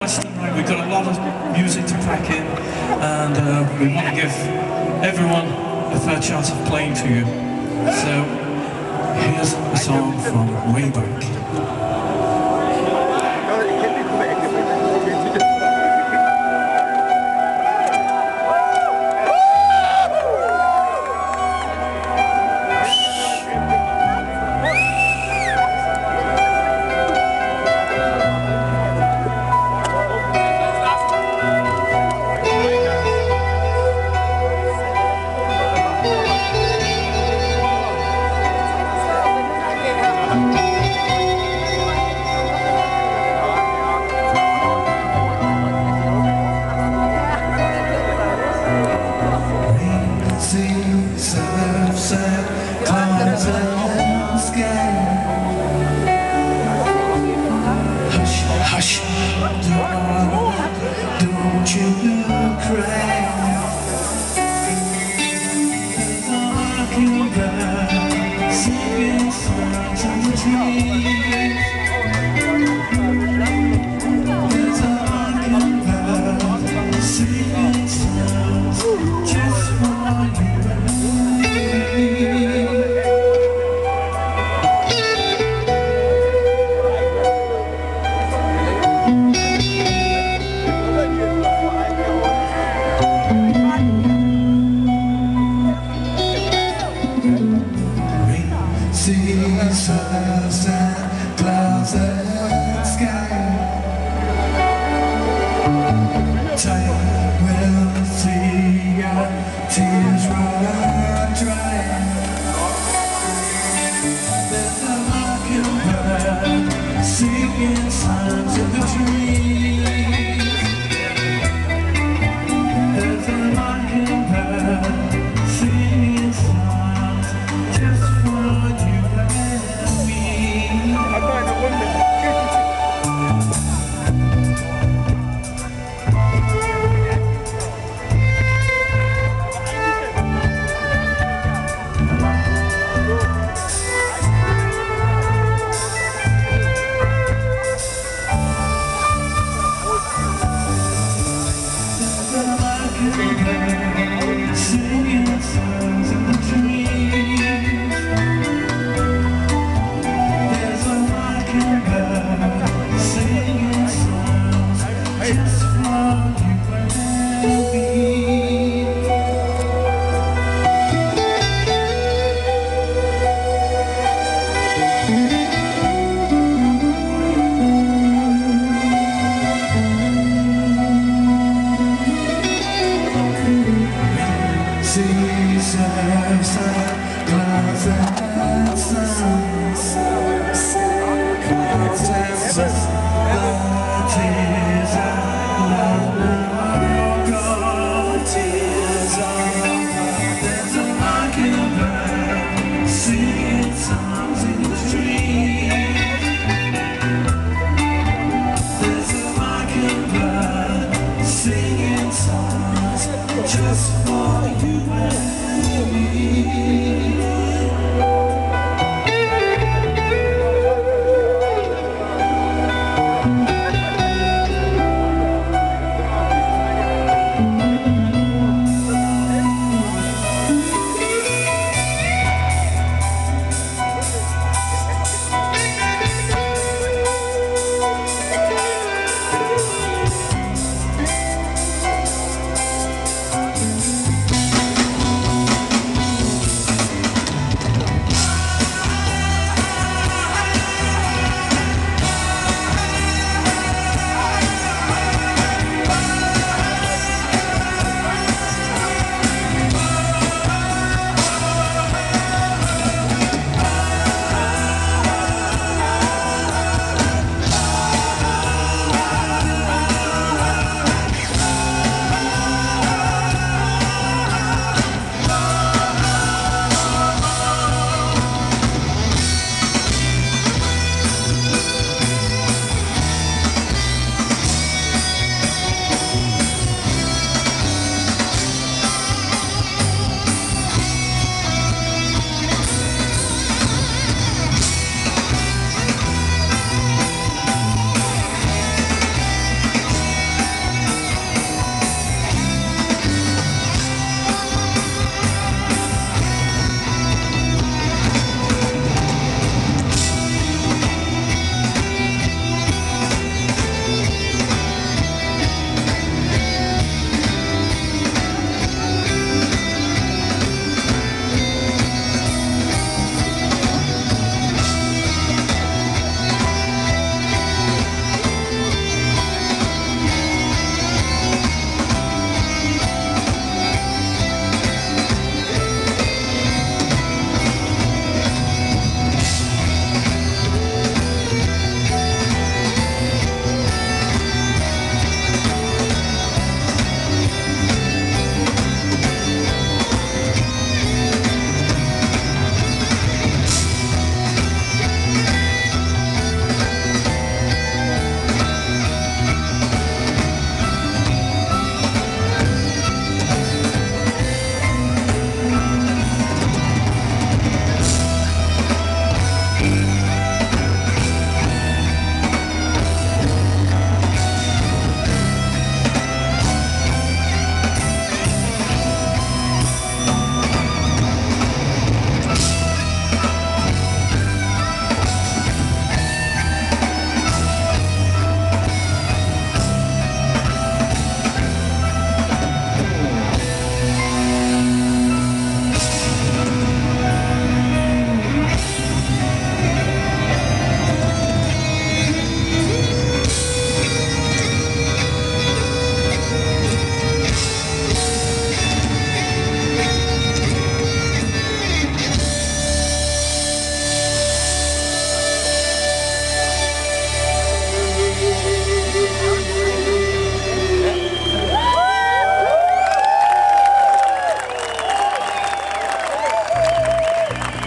We've got a lot of music to pack in, and we want to give everyone a fair chance of playing to you. So here's a song from way back. Hush, don't you cry. Walking by, singing songs in the trees. There's a walking by, singing songs just for you and me. Seasons and clouds and sky. Time will see your tears run dry. There's a mockingbird singing songs in the trees. There's a mockingbird singing songs just for you. Singing songs in the trees. There's a mockingbird singing songs just